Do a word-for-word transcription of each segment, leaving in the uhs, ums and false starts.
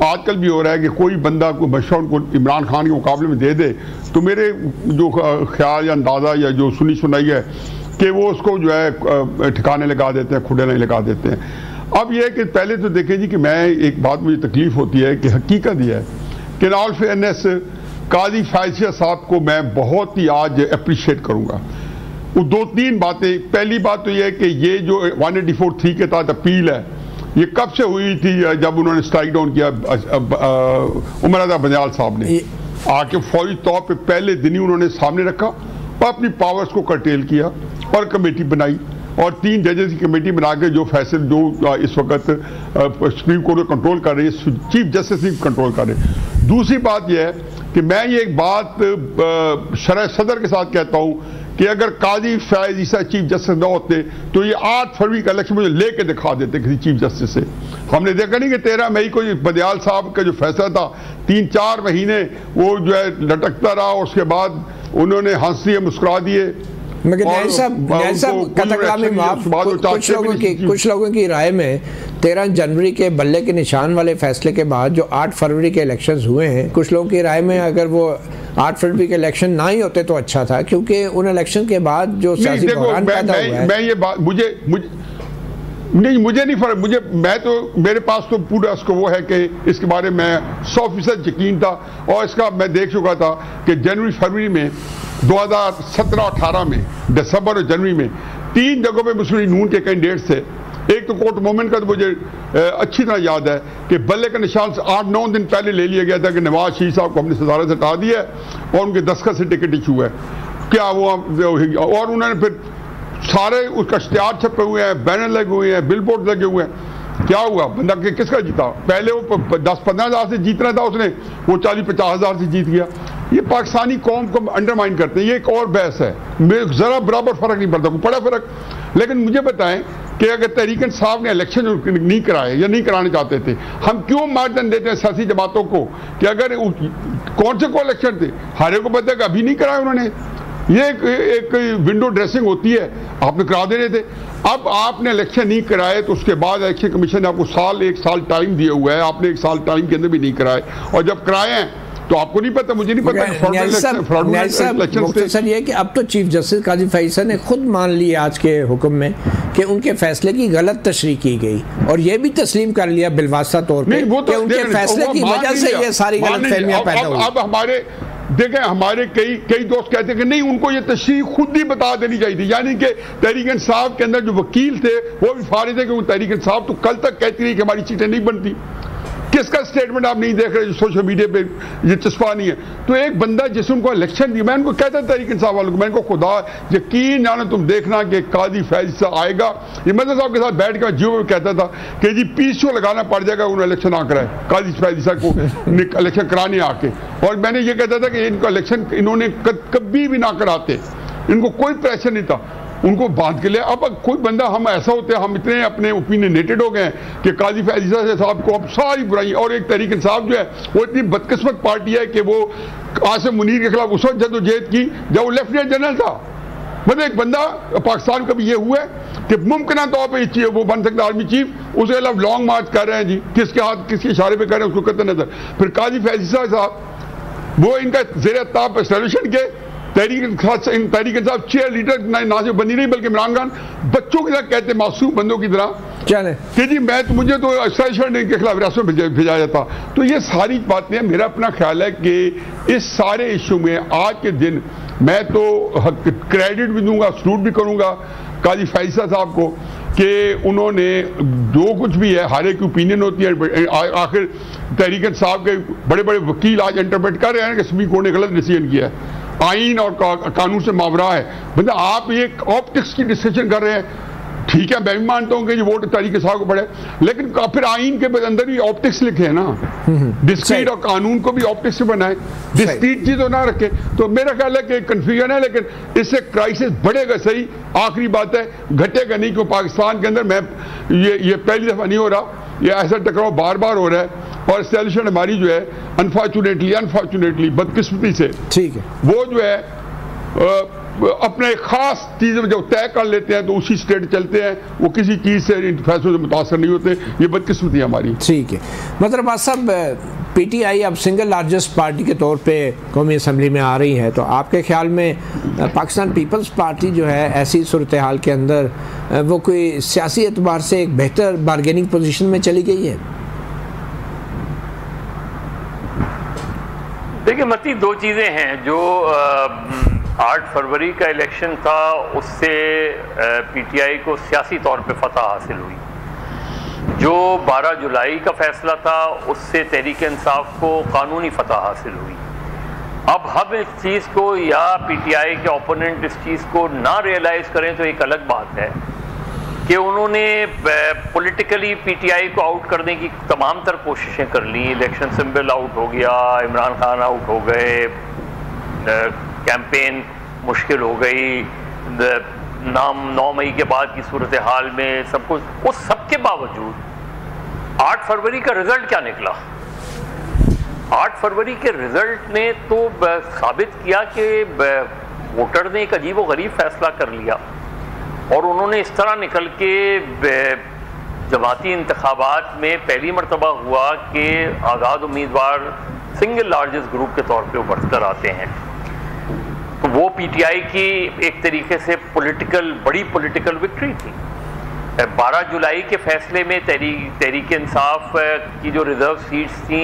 आजकल भी हो रहा है कि कोई बंदा कोई बच्चा उनको इमरान खान के मुकाबले में दे दे तो मेरे जो ख्याल या अंदाज़ा या जो सुनी सुनाई है कि वो उसको जो है ठिकाने लगा देते हैं, खुडे नहीं लगा देते हैं। अब यह है कि पहले तो देखें जी कि मैं एक बात मुझे तकलीफ़ होती है कि हकीकत यह है कि इन ऑल फेयरनेस काजी फैज़ साहब को मैं बहुत ही आज अप्रिशिएट करूँगा। वो दो तीन बातें, पहली बात तो यह है कि ये जो वन एटी फोर थ्री के तहत अपील है ये कब से हुई थी, जब उन्होंने स्ट्राइक डाउन किया उमर अदा बंजाल साहब ने आके फौरी तौर पे पहले दिन ही उन्होंने सामने रखा और अपनी पावर्स को कर्टेल किया और कमेटी बनाई और तीन जजेस की कमेटी बना के जो फैसले जो इस वक्त सुप्रीम कोर्ट को कंट्रोल कर रही है, चीफ जस्टिस भी कंट्रोल कर रहे हैं। दूसरी बात यह है कि मैं ये एक बात शरह सदर के साथ कहता हूँ कि अगर काजी फैज़ ईसा चीफ जस्टिस न होते तो ये आठ फरवरी का इलेक्शन मुझे लेके दिखा देते किसी चीफ जस्टिस से। हमने देखा नहीं कि तेरह मई को बंजाल साहब का जो फैसला था तीन चार महीने वो जो है लटकता रहा, उसके बाद उन्होंने हंस दिए, मुस्कुरा दिए। कुछ लोगों की कुछ लोगों की राय में तेरह जनवरी के बल्ले के निशान वाले फैसले के बाद जो आठ फरवरी के इलेक्शंस हुए हैं, कुछ लोगों की राय में अगर वो आठ फरवरी के इलेक्शन ना ही होते तो अच्छा था, क्योंकि उन इलेक्शन के बाद जो सियासी बहरान पैदा हुआ है। मैं ये बात मुझे मुझे नहीं मुझे नहीं फर्क, मुझे मैं तो मेरे पास तो पूरा इसको वो है कि इसके बारे में सौ फीसद यकीन था और इसका मैं देख चुका था कि जनवरी फरवरी में दो हज़ार सत्रह अठारह में दिसंबर और जनवरी में तीन जगहों पे मुस्लिम नून के कैंडिडेट्स थे। एक तो कोर्ट मोमेंट का तो मुझे अच्छी तरह याद है कि बल्ले का निशान से आठ नौ दिन पहले ले लिया गया था कि नवाज शरीफ साहब को हमने सदारत से हटा दिया है और उनके दस्तखत से टिकट इशू है क्या वो, और उन्होंने फिर सारे उसका इश्तिहार छपे हुए हैं, बैनर लगे हुए हैं, बिल बोर्ड लगे हुए हैं। क्या हुआ, बंदा के किसका जीता? पहले वो दस पंद्रह हज़ार से जीतना था उसने, वो चालीस पचास हज़ार से जीत गया। ये पाकिस्तानी कौम को अंडरमाइन करते हैं, ये एक और बहस है, मेरे ज़रा बराबर फ़र्क नहीं पड़ता, बड़ा फ़र्क। लेकिन मुझे बताएं कि अगर तहरीक इंसाफ ने इलेक्शन नहीं कराए या नहीं कराने चाहते थे, हम क्यों मार्जिन देते हैं सियासी जमातों को कि अगर कौन से को इलेक्शन थे, हरे को पता है कि अभी नहीं कराए उन्होंने। ये एक, एक विंडो ड्रेसिंग होती है, आपने करा देने थे। अब आपने इलेक्शन नहीं कराए तो उसके बाद इलेक्शन कमीशन ने आपको साल एक साल टाइम दिया हुआ है, आपने एक साल टाइम के अंदर भी नहीं कराए, और जब कराए हैं तो आपको नहीं पता, मुझे नहीं पता। सर ये कि अब तो चीफ जस्टिस काजी फैज़ ने खुद मान लिया आज के हुक्म में कि उनके फैसले की गलत तशरीह की गई, और ये भी तस्लीम कर लिया बिलवास्ता तौर पे कि उनके फैसले की वजह से ये सारी गलतफहमियां पैदा हुई। अब हमारे देखें, हमारे कई कई दोस्त कहते हैं कि नहीं, उनको ये तशरीह खुद ही बता देनी चाहिए थी, यानी कि तहरीक इंसाफ के अंदर जो वकील थे वो भी फारिग थे कि वो तहरीक इंसाफ तो कल तक कहती रही कि हमारी सीटें नहीं बनती। किसका स्टेटमेंट आप नहीं देख रहे जो सोशल मीडिया पे ये चस्पा नहीं है? तो एक बंदा जिसने उनको इलेक्शन दिया, मैं उनको कहता तहरीक इंसाफ वालों को, मैं उनको खुदा यकीन जानो तुम देखना कि काजी फैज़ आएगा। ये मदद साहब के साथ बैठ के जियो में कहता था कि जी पीसीओ लगाना पड़ जाएगा उन्हें इलेक्शन ना कराए, काजी फैज़ को इलेक्शन कराने आके। और मैंने ये कहता था कि इनको इलेक्शन इन्होंने कभी भी ना कराते, इनको कोई प्रेशर नहीं था, उनको बांध के लिए। अब कोई बंदा, हम ऐसा होते हैं, हम इतने अपने ओपिनियनेटेड हो गए कि काजी फैज़ साहब को अब सारी बुराई, और एक तहरीक इंसाफ जो है वो इतनी बदकिस्मत पार्टी है कि वो आसिम मुनीर के खिलाफ उस वक्त जदोजहद की जब वो लेफ्टिनेंट जनरल था। मतलब एक बंदा पाकिस्तान का भी ये हुआ है कि मुमकिन तौर पर वो बन सकता आर्मी चीफ, उसके खिलाफ लॉन्ग मार्च कर रहे हैं जी, किसके हाथ किसके इशारे पर कर रहे हैं उसको कतई नजर। फिर काजी फैज़ साहब वो इनका ज़ेर ताब एस्टेब्लिशमेंट के तहरीक तहरीक इंसाफ चेयर लीडर ना सिर्फ बनी नहीं बल्कि इमरान खान बच्चों की तरह कहते, मासूम बंदों की तरह चले कि जी मैं तो मुझे तो एस्टेब्लिशमेंट के खिलाफ रियासत में भेजा जाता। तो ये सारी बातें, मेरा अपना ख्याल है कि इस सारे इशू में आज के दिन मैं तो क्रेडिट भी दूंगा, सलूट भी करूंगा काजी फैज़ साहब को कि उन्होंने जो कुछ भी है, हर एक की ओपिनियन होती है, आखिर तहरीक इंसाफ के बड़े बड़े वकील आज इंटरप्रेट कर रहे हैं कि सुप्रीम कोर्ट ने गलत डिसीजन किया है, आइन और का, कानून से मावरा है। मतलब आप ये ऑप्टिक्स की डिस्कशन कर रहे हैं, ठीक है मैं भी मानता हूं कि ये वोट तहरीक इंसाफ को पड़े, लेकिन फिर आइन के अंदर भी ऑप्टिक्स लिखे हैं ना, डिस्क्रीट और कानून को भी ऑप्टिक्स से बनाए, डिस्क्रीट चीज तो ना रखे। तो मेरा ख्याल है कि कंफ्यूजन है, लेकिन इससे क्राइसिस बढ़ेगा सही। आखिरी बात है, घटेगा नहीं, क्योंकि पाकिस्तान के अंदर मैं ये ये पहली दफा नहीं हो रहा, ये ऐसा टकराव बार बार हो रहा है, और एस्टेब्लिशमेंट हमारी जो है अनफॉर्चुनेटली अनफॉर्चुनेटली बदकिस्मती से, ठीक है, वो जो है अपने ख़ास चीज़ें जब तय कर लेते हैं तो उसी स्टेट चलते हैं, वो किसी चीज़ से इन फैसलों से मुतासर नहीं होते। ये बदकिस्मती है हमारी। ठीक है, मतलब बात साहब, पीटीआई अब सिंगल लार्जेस्ट पार्टी के तौर पे कौमी असम्बली में आ रही है, तो आपके ख्याल में पाकिस्तान पीपल्स पार्टी जो है ऐसी सूरत हाल के अंदर वो कोई सियासी एतबार से एक बेहतर बारगेनिंग पोजीशन में चली गई है? देखिए मती, दो चीज़ें हैं। जो आठ फरवरी का इलेक्शन था उससे पीटीआई को सियासी तौर पे फतह हासिल हुई। जो बारह जुलाई का फैसला था उससे तहरीक इंसाफ को कानूनी फतह हासिल हुई। अब हम इस चीज़ को, या पीटीआई के ओपोनेंट इस चीज़ को ना रियलाइज़ करें तो एक अलग बात है कि उन्होंने पॉलिटिकली पीटीआई को आउट करने की तमाम तर कोशिशें कर ली। इलेक्शन सिंबल आउट हो गया, इमरान खान आउट हो गए, कैंपेन मुश्किल हो गई, नाम नौ मई के बाद की सूरत हाल में सब कुछ। उस सब के बावजूद आठ फरवरी का रिजल्ट क्या निकला? आठ फरवरी के रिजल्ट ने तो साबित किया कि वोटर ने एक अजीब व गरीब फैसला कर लिया और उन्होंने इस तरह निकल के जमाती इंतखाबात में पहली मरतबा हुआ कि आज़ाद उम्मीदवार सिंगल लार्जेस्ट ग्रुप के तौर पे उभर कर आते हैं। तो वो पीटीआई की एक तरीके से पॉलिटिकल, बड़ी पॉलिटिकल विक्ट्री थी। बारह जुलाई के फैसले में तहरीक तहरीक इंसाफ की जो रिजर्व सीट्स थी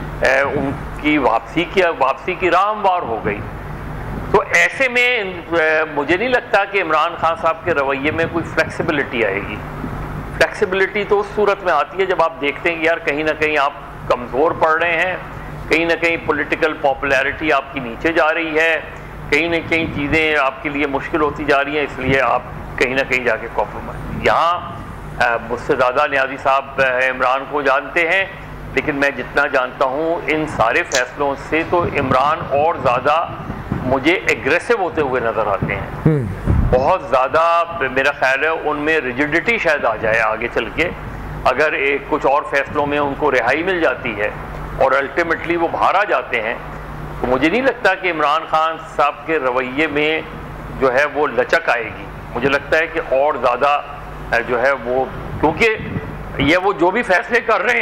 उनकी वापसी की वापसी की राह हमवार हो गई। तो ऐसे में मुझे नहीं लगता कि इमरान खान साहब के रवैये में कोई फ्लेक्सिबिलिटी आएगी। फ्लेक्सिबिलिटी तो उस सूरत में आती है जब आप देखते हैं कि यार कहीं ना कहीं आप कमज़ोर पड़ रहे हैं, कहीं ना कहीं पॉलिटिकल पॉपुलैरिटी आपकी नीचे जा रही है, कहीं ना कहीं चीज़ें आपके लिए मुश्किल होती जा रही हैं, इसलिए आप कहीं ना कहीं जाके कॉम्प्रोमाइज़। यहाँ मुझसे ज़्यादा नियाज़ी साहब इमरान को जानते हैं, लेकिन मैं जितना जानता हूँ इन सारे फैसलों से तो इमरान और ज़्यादा मुझे एग्रेसिव होते हुए नज़र आते हैं। बहुत ज़्यादा मेरा ख्याल है उनमें रिजिडिटी शायद आ जाए आगे चल के, अगर एक कुछ और फैसलों में उनको रिहाई मिल जाती है और अल्टीमेटली वो बाहर आ जाते हैं, तो मुझे नहीं लगता कि इमरान खान साहब के रवैये में जो है वो लचक आएगी। मुझे लगता है कि और ज़्यादा जो है वो, क्योंकि ये वो जो भी फैसले कर रहे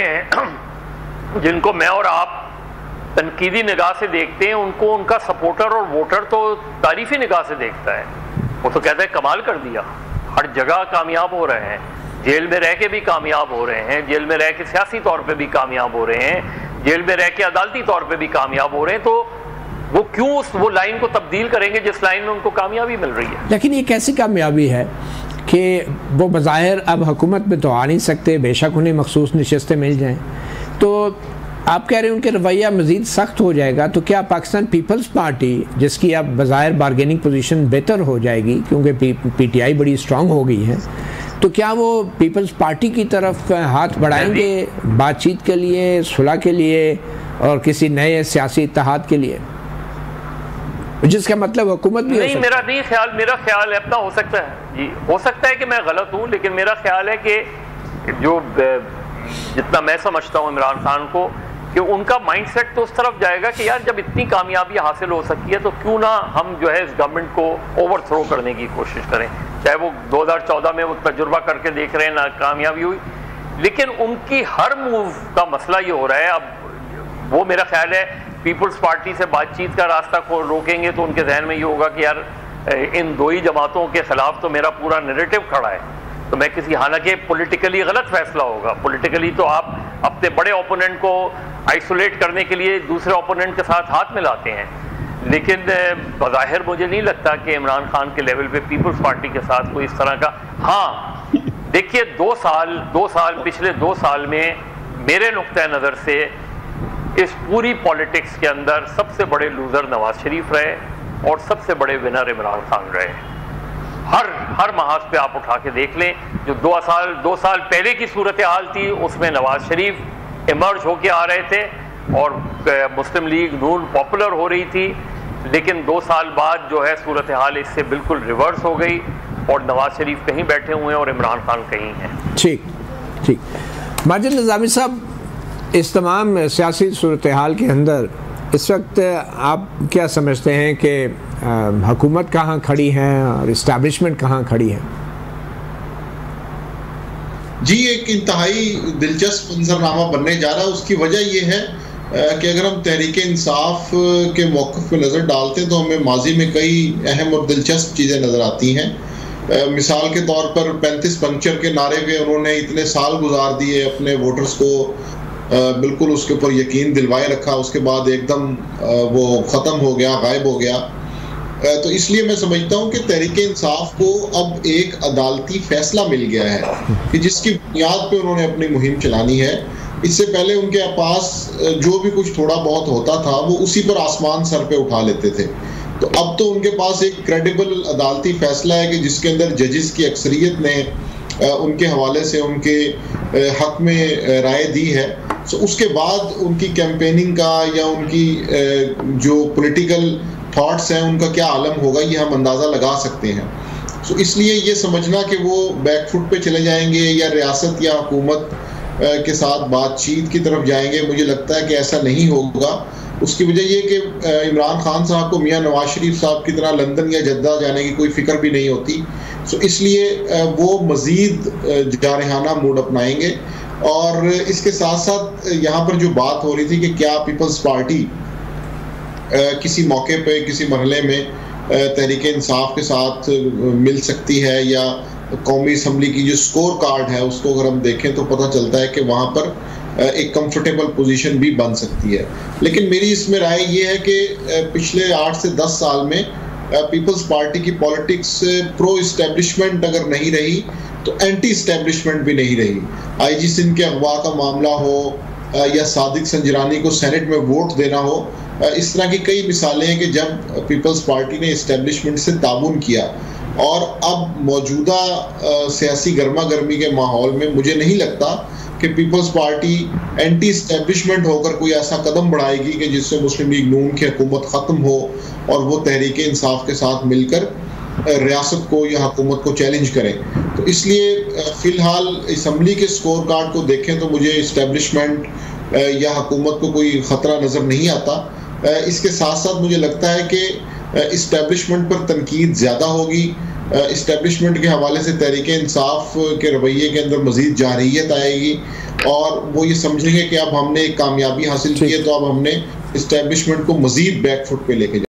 हैं जिनको मैं और आप तनकीदी निगाह से देखते हैं, उनको उनका सपोर्टर और वोटर तो तारीफी निगाह से देखता है। वो तो कहता है कमाल कर दिया, हर जगह कामयाब हो रहे हैं, जेल में रह के भी कामयाब हो रहे हैं, जेल में रह के सियासी तौर पे भी कामयाब हो रहे हैं, जेल में रह के अदालती तौर पे भी कामयाब हो रहे हैं। तो वो क्यों उस वो लाइन को तब्दील करेंगे जिस लाइन में उनको कामयाबी मिल रही है? लेकिन ये कैसी कामयाबी है कि वो बज़ाहिर अब हुकूमत में तो आ नहीं सकते, बेशक उन्हें मखसूस नशस्तें मिल जाएँ, तो आप कह रहे हैं उनके रवैया मज़ीद सख्त हो जाएगा। तो क्या पाकिस्तान पीपल्स पार्टी, जिसकी अब बज़ाहिर बारगेनिंग पोजीशन बेहतर हो जाएगी क्योंकि पी पी टी आई बड़ी स्ट्रॉन्ग हो गई है, तो क्या वो पीपल्स पार्टी की तरफ हाथ बढ़ाएंगे बातचीत के लिए, सुलह के लिए और किसी नए सियासी इत्तेहाद के लिए, जिसका मतलब हुकूमत भी नहीं? मेरा नहीं ख्याल, मेरा ख्याल है अपना, हो सकता है जी, हो सकता है कि मैं गलत हूँ, लेकिन मेरा ख्याल है कि जो जितना मैं समझता हूँ इमरान खान को, कि उनका माइंडसेट तो उस तरफ जाएगा कि यार जब इतनी कामयाबी हासिल हो सकी है तो क्यों ना हम जो है इस गवर्नमेंट को ओवरथ्रो करने की कोशिश करें। चाहे वो दो हज़ार चौदह में वो तजुर्बा करके देख रहे हैं, ना कामयाबी हुई, लेकिन उनकी हर मूव का मसला ये हो रहा है। अब वो मेरा ख्याल है पीपल्स पार्टी से बातचीत का रास्ता को रोकेंगे तो उनके जहन में ये होगा कि यार इन दो ही जमातों के खिलाफ तो मेरा पूरा नैरेटिव खड़ा है, तो मैं किसी, हालांकि पॉलिटिकली गलत फैसला होगा। पॉलिटिकली तो आप अपने बड़े ओपोनेंट को आइसोलेट करने के लिए दूसरे ओपोनेंट के साथ हाथ मिलाते हैं, लेकिन बज़ाहिर मुझे नहीं लगता कि इमरान खान के लेवल पे पीपल्स पार्टी के साथ कोई इस तरह का। हाँ देखिए, दो साल दो साल पिछले दो साल में मेरे नुक्ते नज़र से इस पूरी पॉलिटिक्स के अंदर सबसे बड़े लूज़र नवाज शरीफ रहे और सबसे बड़े विनर इमरान खान रहे। हर हर महाज पे आप उठा के देख लें, जो दो साल दो साल पहले की सूरत हाल थी उसमें नवाज शरीफ इमर्ज होके आ रहे थे और मुस्लिम लीग नून पॉपुलर हो रही थी, लेकिन दो साल बाद जो है सूरत हाल इससे बिल्कुल रिवर्स हो गई और नवाज शरीफ कहीं बैठे हुए हैं और इमरान खान कहीं हैं। ठीक ठीक माजिद निज़ामी साहब, इस तमाम सियासी सूरत हाल के अंदर इस वक्त आप क्या समझते हैं कि हुकूमत कहाँ खड़ी है और इस्टेब्लिशमेंट कहाँ खड़ी है? जी, एक इंतहाई दिलचस्प मंजरनामा बनने जा रहा है। उसकी वजह यह है कि अगर हम तहरीक इंसाफ के मौक़िफ़ पे नज़र डालते हैं तो हमें माजी में कई अहम और दिलचस्प चीज़ें नज़र आती हैं। मिसाल के तौर पर पैंतीस पंक्चर के नारे पे उन्होंने इतने साल गुजार दिए, अपने वोटर्स को बिल्कुल उसके ऊपर यकीन दिलवाए रखा, उसके बाद एकदम वो ख़त्म हो गया, गायब हो गया। तो इसलिए मैं समझता हूँ कि तहरीक इंसाफ को अब एक अदालती फैसला मिल गया है कि जिसकी बुनियाद पे उन्होंने अपनी मुहिम चलानी है। इससे पहले उनके पास जो भी कुछ थोड़ा बहुत होता था वो उसी पर आसमान सर पे उठा लेते थे। तो अब तो उनके पास एक क्रेडिबल अदालती फैसला है कि जिसके अंदर जजेस की अक्सरियत ने उनके हवाले से उनके हक में राय दी है। तो उसके बाद उनकी कैंपेनिंग का या उनकी जो पॉलिटिकल थॉट्स हैं उनका क्या आलम होगा ये हम अंदाज़ा लगा सकते हैं। तो इसलिए ये समझना कि वो बैकफुट पे चले जाएंगे या रियासत या हुकूमत के साथ बातचीत की तरफ जाएंगे, मुझे लगता है कि ऐसा नहीं होगा। उसकी वजह ये कि इमरान खान साहब को मियां नवाज शरीफ साहब की तरह लंदन या जद्दा जाने की कोई फिक्र भी नहीं होती। तो इसलिए वो मज़ीद जारहाना मूड अपनाएंगे। और इसके साथ साथ यहाँ पर जो बात हो रही थी कि क्या पीपल्स पार्टी किसी मौके पे किसी मरहले में तहरीक इंसाफ के साथ मिल सकती है, या कौमी असम्बली की जो स्कोर कार्ड है उसको अगर हम देखें तो पता चलता है कि वहाँ पर एक कंफर्टेबल पोजीशन भी बन सकती है। लेकिन मेरी इसमें राय ये है कि पिछले आठ से दस साल में पीपल्स पार्टी की पॉलिटिक्स प्रो इस्टेब्लिशमेंट अगर नहीं रही तो एंटी इस्टेब्लिशमेंट भी नहीं रही। आई जी सिंध के अगवा का मामला हो या सादिक संजरानी को सेनेट में वोट देना हो, इस तरह की कई मिसालें हैं कि जब पीपल्स पार्टी ने इस्टेब्लिशमेंट से ताबून किया। और अब मौजूदा सियासी गर्मा गर्मी के माहौल में मुझे नहीं लगता कि पीपल्स पार्टी एंटी इस्टेब्लिशमेंट होकर कोई ऐसा कदम बढ़ाएगी कि जिससे मुस्लिम लीग नून की हुकूमत ख़त्म हो और वो तहरीक इंसाफ के साथ मिलकर रियासत को या हुकूमत को चैलेंज करें। तो इसलिए फ़िलहाल असम्बली के स्कोर कार्ड को देखें तो मुझे इस्टेब्लिशमेंट या हुकूमत को कोई ख़तरा नज़र नहीं आता। इसके साथ साथ मुझे लगता है कि इस्टेब्लिशमेंट पर तनकीद ज़्यादा होगी। इस्टेब्लिशमेंट के हवाले से तहरीक इंसाफ के रवैये के अंदर मज़ीद जारहियत आएगी और वो ये समझेंगे कि अब हमने एक कामयाबी हासिल की है तो अब हमने इस्टेब्लिशमेंट को मज़ीद बैकफुट पे लेके